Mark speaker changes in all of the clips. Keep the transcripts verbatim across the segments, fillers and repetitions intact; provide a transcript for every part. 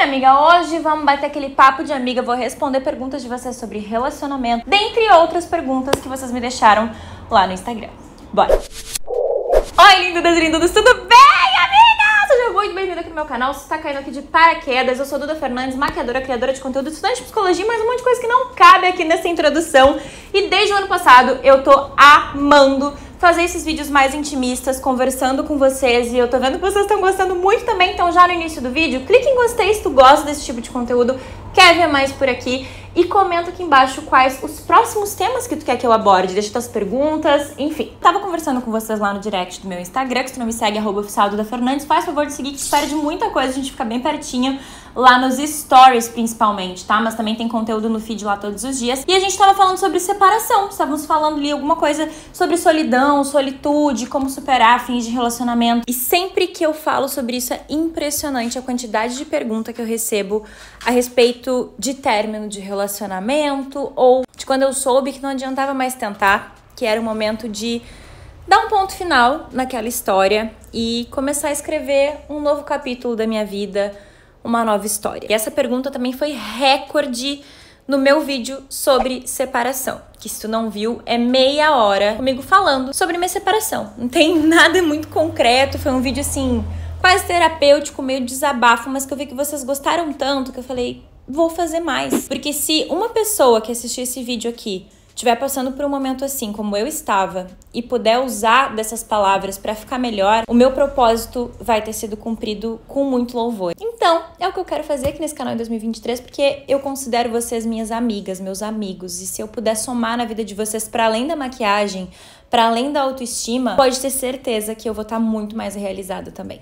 Speaker 1: amiga, hoje vamos bater aquele papo de amiga, vou responder perguntas de vocês sobre relacionamento, dentre outras perguntas que vocês me deixaram lá no Instagram. Bora! Oi, lindudas e lindudos, tudo bem, amiga? Seja muito bem-vindo aqui no meu canal. Se você tá caindo aqui de paraquedas, eu sou Duda Fernandes, maquiadora, criadora de conteúdo, estudante de psicologia, mas um monte de coisa que não cabe aqui nessa introdução. E desde o ano passado eu tô amando fazer esses vídeos mais intimistas, conversando com vocês, e eu tô vendo que vocês estão gostando muito também, então já no início do vídeo, clique em gostei se tu gosta desse tipo de conteúdo, quer ver mais por aqui, e comenta aqui embaixo quais os próximos temas que tu quer que eu aborde, deixa tuas perguntas, enfim. Tava conversando com vocês lá no direct do meu Instagram, que se tu não me segue, arroba oficial Duda Fernandes, faz favor de seguir, que tu perde muita coisa, a gente fica bem pertinho, lá nos stories principalmente, tá? Mas também tem conteúdo no feed lá todos os dias. E a gente tava falando sobre separação, estávamos falando ali alguma coisa sobre solidão, solitude, como superar fins de relacionamento. E sempre que eu falo sobre isso é impressionante a quantidade de pergunta que eu recebo a respeito de término de relacionamento ou de quando eu soube que não adiantava mais tentar, que era o momento de dar um ponto final naquela história e começar a escrever um novo capítulo da minha vida, uma nova história. E essa pergunta também foi recorde no meu vídeo sobre separação, que se tu não viu, é meia hora comigo falando sobre minha separação. Não tem nada muito concreto, foi um vídeo assim, quase terapêutico, meio desabafo, mas que eu vi que vocês gostaram tanto que eu falei, vou fazer mais. Porque se uma pessoa que assistiu esse vídeo aqui estiver passando por um momento assim como eu estava e puder usar dessas palavras para ficar melhor, o meu propósito vai ter sido cumprido com muito louvor. Então, é o que eu quero fazer aqui nesse canal em dois mil e vinte e três, porque eu considero vocês minhas amigas, meus amigos, e se eu puder somar na vida de vocês para além da maquiagem, para além da autoestima, pode ter certeza que eu vou estar muito mais realizada também.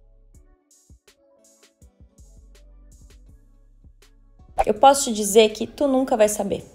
Speaker 1: Eu posso te dizer que tu nunca vai saber,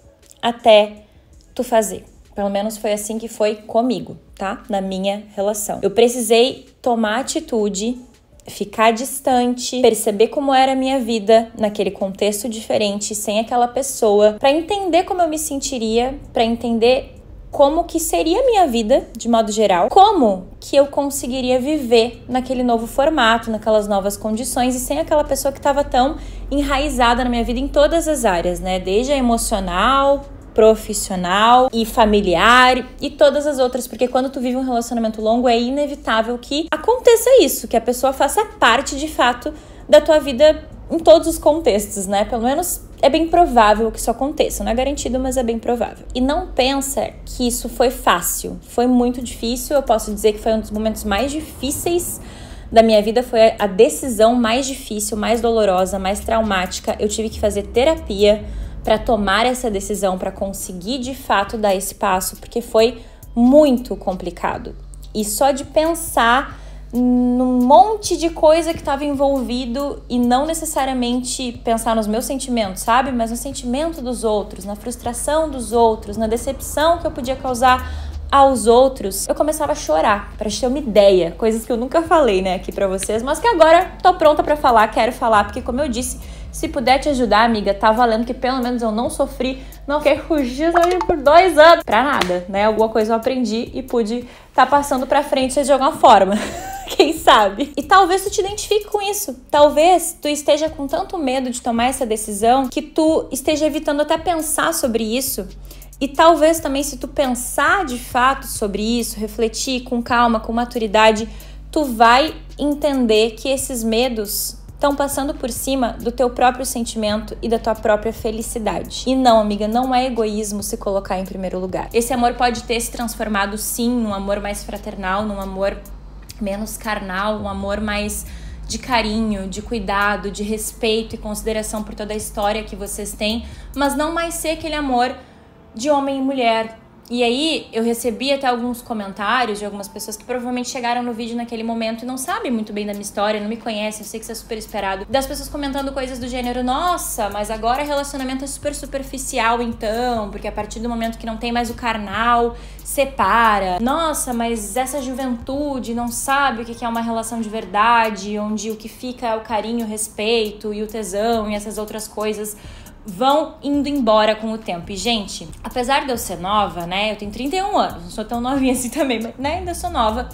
Speaker 1: até tu fazer. Pelo menos foi assim que foi comigo, tá? Na minha relação. Eu precisei tomar atitude, ficar distante, perceber como era a minha vida naquele contexto diferente, sem aquela pessoa, pra entender como eu me sentiria, pra entender como que seria a minha vida, de modo geral, como que eu conseguiria viver naquele novo formato, naquelas novas condições e sem aquela pessoa que estava tão enraizada na minha vida em todas as áreas, né? Desde a emocional, profissional e familiar e todas as outras, porque quando tu vive um relacionamento longo é inevitável que aconteça isso, que a pessoa faça parte de fato da tua vida em todos os contextos, né? Pelo menos é bem provável que isso aconteça, não é garantido, mas é bem provável. E não pensa que isso foi fácil, foi muito difícil, eu posso dizer que foi um dos momentos mais difíceis da minha vida, foi a decisão mais difícil, mais dolorosa, mais traumática. Eu tive que fazer terapia para tomar essa decisão, para conseguir de fato dar esse passo, porque foi muito complicado. E só de pensar num monte de coisa que estava envolvido e não necessariamente pensar nos meus sentimentos, sabe? Mas no sentimento dos outros, na frustração dos outros, na decepção que eu podia causar aos outros, eu começava a chorar, pra ter uma ideia, coisas que eu nunca falei, né, aqui pra vocês, mas que agora tô pronta pra falar, quero falar, porque como eu disse, se puder te ajudar, amiga, tá valendo, que pelo menos eu não sofri, não fiquei fugida por dois anos, pra nada, né, alguma coisa eu aprendi e pude tá passando pra frente de alguma forma, quem sabe? E talvez tu te identifique com isso, talvez tu esteja com tanto medo de tomar essa decisão que tu esteja evitando até pensar sobre isso. E talvez também, se tu pensar de fato sobre isso, refletir com calma, com maturidade, tu vai entender que esses medos estão passando por cima do teu próprio sentimento e da tua própria felicidade. E não, amiga, não é egoísmo se colocar em primeiro lugar. Esse amor pode ter se transformado, sim, num amor mais fraternal, num amor menos carnal, um amor mais de carinho, de cuidado, de respeito e consideração por toda a história que vocês têm, mas não mais ser aquele amor de homem e mulher. E aí eu recebi até alguns comentários de algumas pessoas que provavelmente chegaram no vídeo naquele momento e não sabem muito bem da minha história, não me conhecem, eu sei que isso é super esperado, das pessoas comentando coisas do gênero, nossa, mas agora relacionamento é super superficial então, porque a partir do momento que não tem mais o carnal, separa. Nossa, mas essa juventude não sabe o que é uma relação de verdade, onde o que fica é o carinho, o respeito e o tesão e essas outras coisas vão indo embora com o tempo. E, gente, apesar de eu ser nova, né, eu tenho trinta e um anos, não sou tão novinha assim também, mas, né, ainda sou nova.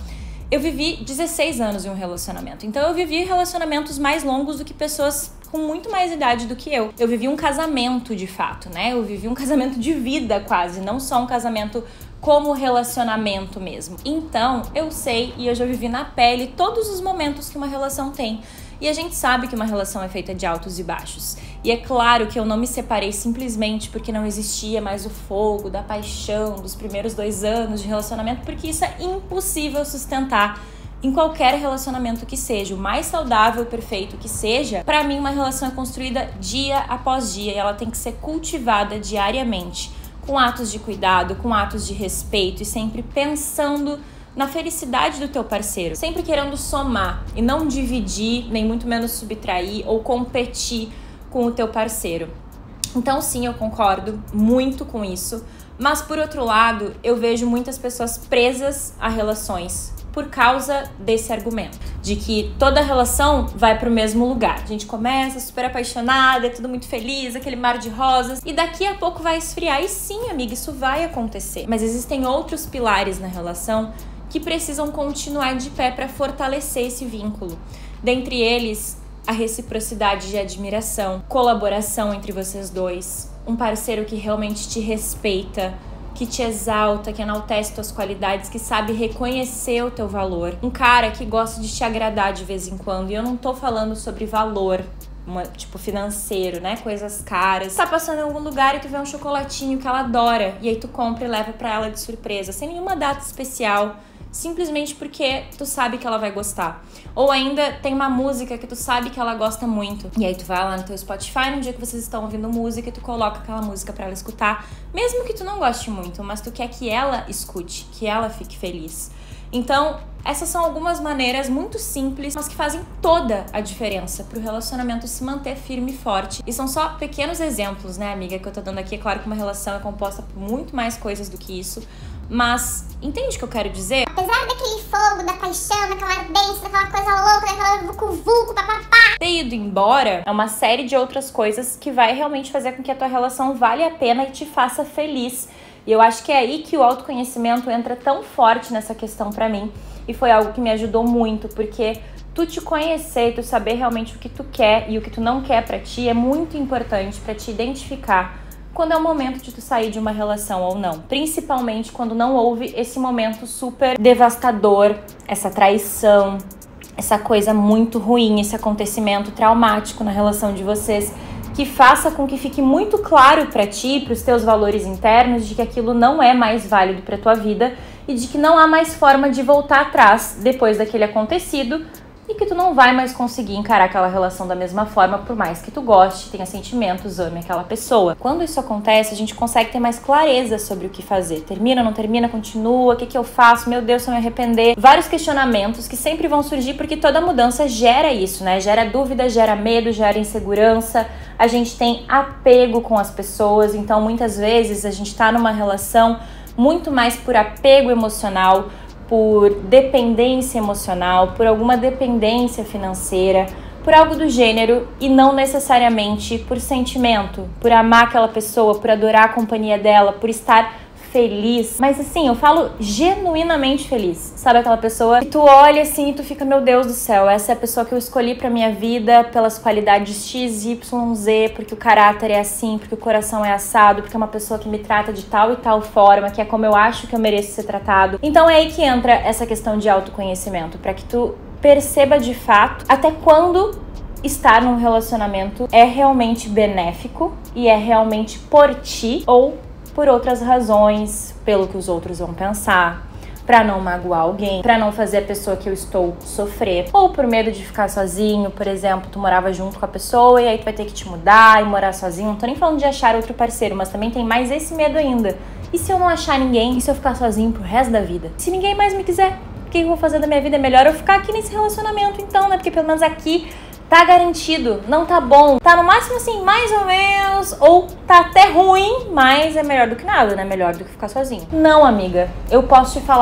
Speaker 1: Eu vivi dezesseis anos em um relacionamento, então eu vivi relacionamentos mais longos do que pessoas com muito mais idade do que eu. Eu vivi um casamento de fato, né? Eu vivi um casamento de vida quase, não só um casamento como relacionamento mesmo. Então, eu sei e eu já vivi na pele todos os momentos que uma relação tem. E a gente sabe que uma relação é feita de altos e baixos. E é claro que eu não me separei simplesmente porque não existia mais o fogo da paixão dos primeiros dois anos de relacionamento, porque isso é impossível sustentar em qualquer relacionamento que seja, o mais saudável, perfeito que seja. Pra mim, uma relação é construída dia após dia e ela tem que ser cultivada diariamente, com atos de cuidado, com atos de respeito e sempre pensando na felicidade do teu parceiro, sempre querendo somar e não dividir, nem muito menos subtrair ou competir com o teu parceiro. Então sim, eu concordo muito com isso, mas por outro lado, eu vejo muitas pessoas presas a relações por causa desse argumento, de que toda relação vai pro mesmo lugar. A gente começa super apaixonada, é tudo muito feliz, aquele mar de rosas, e daqui a pouco vai esfriar. E sim, amiga, isso vai acontecer. Mas existem outros pilares na relação que precisam continuar de pé para fortalecer esse vínculo. Dentre eles, a reciprocidade de admiração, colaboração entre vocês dois, um parceiro que realmente te respeita, que te exalta, que enaltece tuas qualidades, que sabe reconhecer o teu valor. Um cara que gosta de te agradar de vez em quando. E eu não tô falando sobre valor, uma, tipo financeiro, né? Coisas caras. Tá passando em algum lugar e tu vê um chocolatinho que ela adora. E aí tu compra e leva pra ela de surpresa, sem nenhuma data especial. Simplesmente porque tu sabe que ela vai gostar. Ou ainda tem uma música que tu sabe que ela gosta muito. E aí tu vai lá no teu Spotify, no dia que vocês estão ouvindo música, e tu coloca aquela música pra ela escutar. Mesmo que tu não goste muito, mas tu quer que ela escute, que ela fique feliz. Então, essas são algumas maneiras muito simples, mas que fazem toda a diferença pro relacionamento se manter firme e forte. E são só pequenos exemplos, né, amiga, que eu tô dando aqui. É claro que uma relação é composta por muito mais coisas do que isso. Mas, entende o que eu quero dizer?
Speaker 2: Apesar daquele fogo, da paixão, daquela ardência, daquela coisa louca, daquela vucu-vucu, papapá,
Speaker 1: ter ido embora é uma série de outras coisas que vai realmente fazer com que a tua relação valha a pena e te faça feliz. E eu acho que é aí que o autoconhecimento entra tão forte nessa questão pra mim. E foi algo que me ajudou muito, porque tu te conhecer e tu saber realmente o que tu quer e o que tu não quer pra ti é muito importante pra te identificar quando é o momento de tu sair de uma relação ou não. Principalmente quando não houve esse momento super devastador, essa traição, essa coisa muito ruim, esse acontecimento traumático na relação de vocês, que faça com que fique muito claro pra ti, pros teus valores internos, de que aquilo não é mais válido pra tua vida e de que não há mais forma de voltar atrás depois daquele acontecido, e que tu não vai mais conseguir encarar aquela relação da mesma forma, por mais que tu goste, tenha sentimentos, ame aquela pessoa. Quando isso acontece, a gente consegue ter mais clareza sobre o que fazer. Termina, não termina, continua, o que que eu faço? Meu Deus, se eu me arrepender. Vários questionamentos que sempre vão surgir, porque toda mudança gera isso, né? Gera dúvida, gera medo, gera insegurança. A gente tem apego com as pessoas, então muitas vezes a gente tá numa relação muito mais por apego emocional, por dependência emocional, por alguma dependência financeira, por algo do gênero, e não necessariamente por sentimento, por amar aquela pessoa, por adorar a companhia dela, por estar feliz. Mas assim, eu falo genuinamente feliz. Sabe aquela pessoa que tu olha assim e tu fica, meu Deus do céu, essa é a pessoa que eu escolhi pra minha vida pelas qualidades X, Y, Z, porque o caráter é assim, porque o coração é assado, porque é uma pessoa que me trata de tal e tal forma, que é como eu acho que eu mereço ser tratado. Então é aí que entra essa questão de autoconhecimento, pra que tu perceba de fato até quando estar num relacionamento é realmente benéfico e é realmente por ti ou por outras razões, pelo que os outros vão pensar, pra não magoar alguém, pra não fazer a pessoa que eu estou sofrer, ou por medo de ficar sozinho. Por exemplo, tu morava junto com a pessoa e aí tu vai ter que te mudar e morar sozinho. Não tô nem falando de achar outro parceiro, mas também tem mais esse medo ainda. E se eu não achar ninguém? E se eu ficar sozinho pro resto da vida? Se ninguém mais me quiser, o que eu vou fazer da minha vida? É melhor eu ficar aqui nesse relacionamento então, né? Porque pelo menos aqui tá garantido, não tá bom, tá no máximo assim, mais ou menos, ou tá até ruim, mas é melhor do que nada, né? Melhor do que ficar sozinho. Não, amiga, eu posso te falar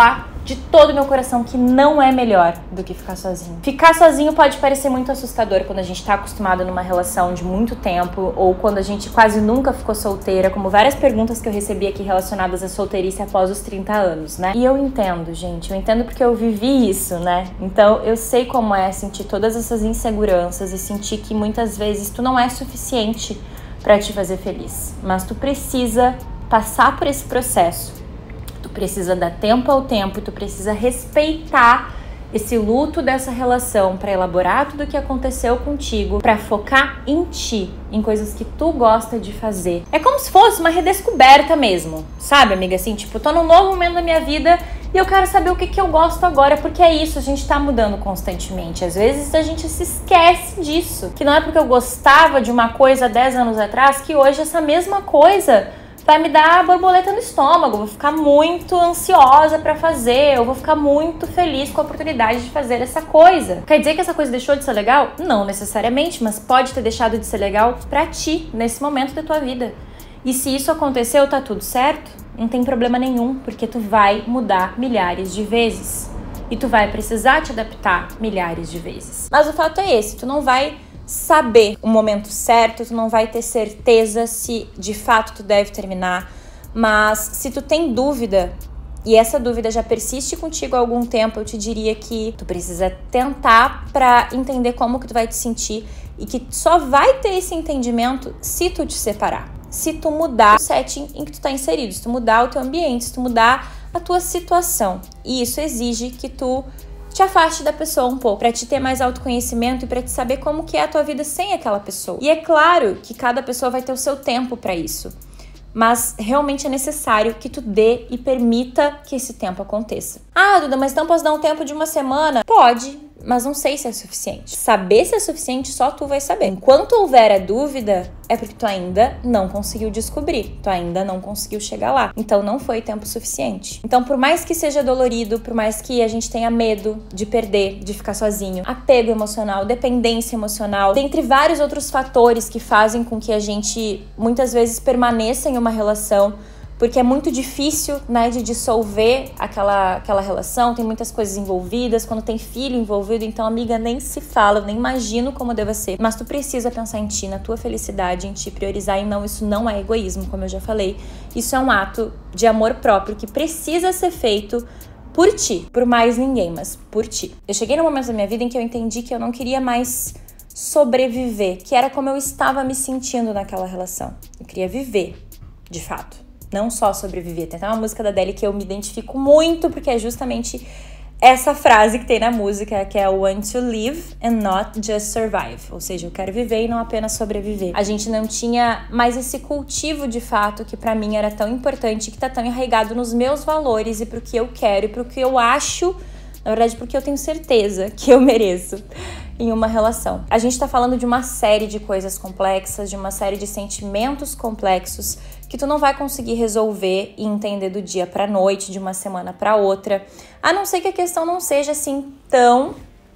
Speaker 1: de todo o meu coração que não é melhor do que ficar sozinho. Ficar sozinho pode parecer muito assustador quando a gente tá acostumado numa relação de muito tempo ou quando a gente quase nunca ficou solteira, como várias perguntas que eu recebi aqui relacionadas à solteirice após os trinta anos, né? E eu entendo, gente, eu entendo porque eu vivi isso, né? Então eu sei como é sentir todas essas inseguranças e sentir que muitas vezes tu não é suficiente pra te fazer feliz, mas tu precisa passar por esse processo. Tu precisa dar tempo ao tempo, tu precisa respeitar esse luto dessa relação para elaborar tudo o que aconteceu contigo, para focar em ti, em coisas que tu gosta de fazer. É como se fosse uma redescoberta mesmo, sabe, amiga? Assim, tipo, tô num novo momento da minha vida e eu quero saber o que que eu gosto agora, porque é isso, a gente tá mudando constantemente. Às vezes a gente se esquece disso, que não é porque eu gostava de uma coisa dez anos atrás que hoje essa mesma coisa vai me dar borboleta no estômago, eu vou ficar muito ansiosa pra fazer, eu vou ficar muito feliz com a oportunidade de fazer essa coisa. Quer dizer que essa coisa deixou de ser legal? Não necessariamente, mas pode ter deixado de ser legal pra ti, nesse momento da tua vida. E se isso aconteceu, tá tudo certo? Não tem problema nenhum, porque tu vai mudar milhares de vezes. E tu vai precisar te adaptar milhares de vezes. Mas o fato é esse, tu não vai saber o momento certo, tu não vai ter certeza se de fato tu deve terminar, mas se tu tem dúvida e essa dúvida já persiste contigo há algum tempo, eu te diria que tu precisa tentar pra entender como que tu vai te sentir e que só vai ter esse entendimento se tu te separar, se tu mudar o setting em que tu tá inserido, se tu mudar o teu ambiente, se tu mudar a tua situação. E isso exige que tu te afaste da pessoa um pouco, pra te ter mais autoconhecimento e pra te saber como que é a tua vida sem aquela pessoa. E é claro que cada pessoa vai ter o seu tempo pra isso, mas realmente é necessário que tu dê e permita que esse tempo aconteça. Ah, Duda, mas então posso dar um tempo de uma semana? Pode, mas não sei se é suficiente. Saber se é suficiente só tu vai saber. Enquanto houver a dúvida, é porque tu ainda não conseguiu descobrir, tu ainda não conseguiu chegar lá. Então não foi tempo suficiente. Então por mais que seja dolorido, por mais que a gente tenha medo de perder, de ficar sozinho, apego emocional, dependência emocional, dentre vários outros fatores que fazem com que a gente muitas vezes permaneça em uma relação, porque é muito difícil, né, de dissolver aquela, aquela relação, tem muitas coisas envolvidas, quando tem filho envolvido, então, amiga, nem se fala, eu nem imagino como deva ser, mas tu precisa pensar em ti, na tua felicidade, em te priorizar, e não, isso não é egoísmo, como eu já falei, isso é um ato de amor próprio que precisa ser feito por ti, por mais ninguém, mas por ti. Eu cheguei num momento da minha vida em que eu entendi que eu não queria mais sobreviver, que era como eu estava me sentindo naquela relação, eu queria viver, de fato. Não só sobreviver. Tem até uma música da Adele que eu me identifico muito, porque é justamente essa frase que tem na música, que é I want to live and not just survive. Ou seja, eu quero viver e não apenas sobreviver. A gente não tinha mais esse cultivo de fato que pra mim era tão importante, que tá tão enraizado nos meus valores e pro que eu quero e pro que eu acho, na verdade, porque eu tenho certeza que eu mereço em uma relação. A gente tá falando de uma série de coisas complexas, de uma série de sentimentos complexos que tu não vai conseguir resolver e entender do dia pra noite, de uma semana pra outra, a não ser que a questão não seja assim tão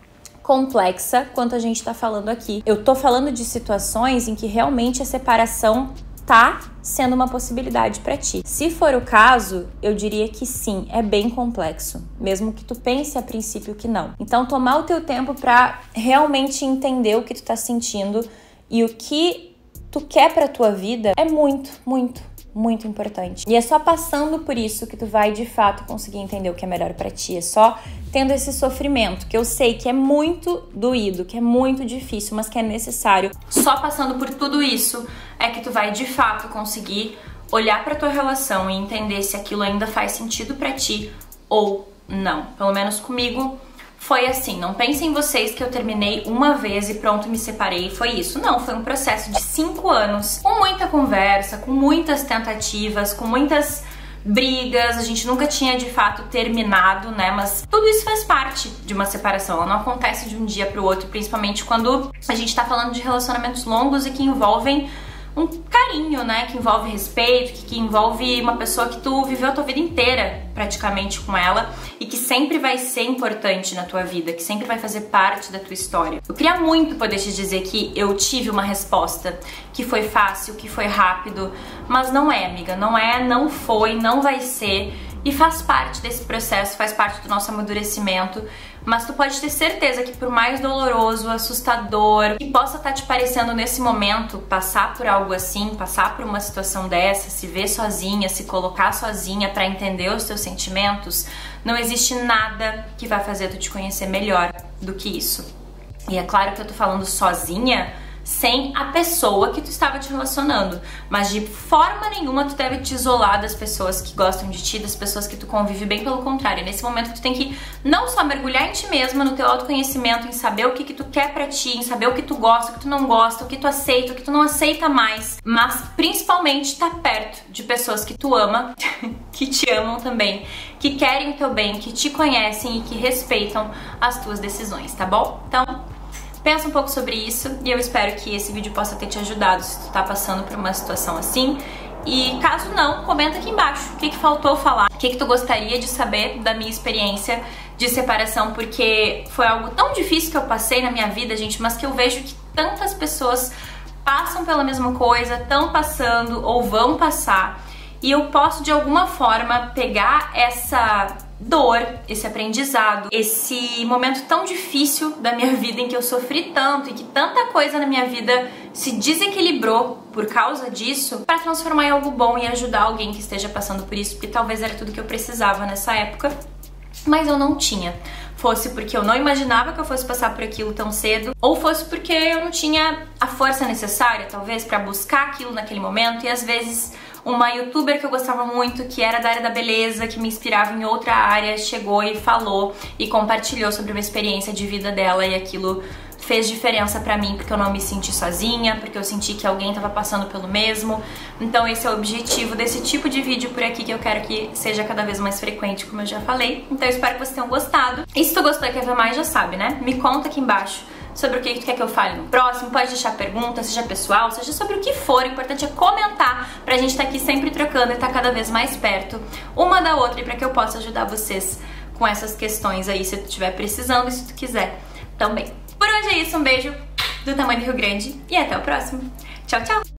Speaker 1: complexa quanto a gente tá falando aqui. Eu tô falando de situações em que realmente a separação tá sendo uma possibilidade pra ti. Se for o caso, eu diria que sim, é bem complexo, mesmo que tu pense a princípio que não. Então, tomar o teu tempo pra realmente entender o que tu tá sentindo e o que tu quer pra tua vida é muito, muito, muito importante. E é só passando por isso que tu vai, de fato, conseguir entender o que é melhor pra ti. É só tendo esse sofrimento, que eu sei que é muito doído, que é muito difícil, mas que é necessário. Só passando por tudo isso é que tu vai, de fato, conseguir olhar pra tua relação e entender se aquilo ainda faz sentido pra ti ou não. Pelo menos comigo foi assim. Não pensem vocês que eu terminei uma vez e pronto, me separei, foi isso. Não, foi um processo de cinco anos, com muita conversa, com muitas tentativas, com muitas brigas, a gente nunca tinha de fato terminado, né, mas tudo isso faz parte de uma separação, ela não acontece de um dia pro outro, principalmente quando a gente tá falando de relacionamentos longos e que envolvem um carinho, né, que envolve respeito, que, que envolve uma pessoa que tu viveu a tua vida inteira praticamente com ela e que sempre vai ser importante na tua vida, que sempre vai fazer parte da tua história. Eu queria muito poder te dizer que eu tive uma resposta, que foi fácil, que foi rápido, mas não é, amiga, não é, não foi, não vai ser. E faz parte desse processo, faz parte do nosso amadurecimento, mas tu pode ter certeza que por mais doloroso, assustador, que possa estar te parecendo nesse momento, passar por algo assim, passar por uma situação dessa, se ver sozinha, se colocar sozinha pra entender os teus sentimentos, não existe nada que vai fazer tu te conhecer melhor do que isso. E é claro que eu tô falando sozinha, sem a pessoa que tu estava te relacionando, mas de forma nenhuma tu deve te isolar das pessoas que gostam de ti, das pessoas que tu convive, bem pelo contrário. Nesse momento tu tem que não só mergulhar em ti mesma, no teu autoconhecimento, em saber o que que tu quer pra ti, em saber o que tu gosta, o que tu não gosta, o que tu aceita, o que tu não aceita mais, mas principalmente tá perto de pessoas que tu ama, que te amam também, que querem o teu bem, que te conhecem e que respeitam as tuas decisões, tá bom? Então, pensa um pouco sobre isso e eu espero que esse vídeo possa ter te ajudado se tu tá passando por uma situação assim. E caso não, comenta aqui embaixo o que que faltou falar, o que que tu gostaria de saber da minha experiência de separação, porque foi algo tão difícil que eu passei na minha vida, gente, mas que eu vejo que tantas pessoas passam pela mesma coisa, estão passando ou vão passar, e eu posso de alguma forma pegar essa dor, esse aprendizado, esse momento tão difícil da minha vida em que eu sofri tanto e que tanta coisa na minha vida se desequilibrou por causa disso, para transformar em algo bom e ajudar alguém que esteja passando por isso, porque talvez era tudo que eu precisava nessa época, mas eu não tinha. Fosse porque eu não imaginava que eu fosse passar por aquilo tão cedo, ou fosse porque eu não tinha a força necessária, talvez, para buscar aquilo naquele momento. E às vezes uma youtuber que eu gostava muito, que era da área da beleza, que me inspirava em outra área, chegou e falou e compartilhou sobre uma experiência de vida dela, e aquilo fez diferença pra mim, porque eu não me senti sozinha, porque eu senti que alguém tava passando pelo mesmo. Então esse é o objetivo desse tipo de vídeo por aqui, que eu quero que seja cada vez mais frequente, como eu já falei. Então eu espero que vocês tenham gostado. E se tu gostou e quer ver mais, já sabe, né? Me conta aqui embaixo sobre o que tu quer que eu fale no próximo, pode deixar pergunta, seja pessoal, seja sobre o que for, o importante é comentar pra gente estar aqui sempre trocando e estar cada vez mais perto uma da outra, e pra que eu possa ajudar vocês com essas questões aí, se tu estiver precisando e se tu quiser também. Por hoje é isso, um beijo do tamanho do Rio Grande e até o próximo. Tchau, tchau!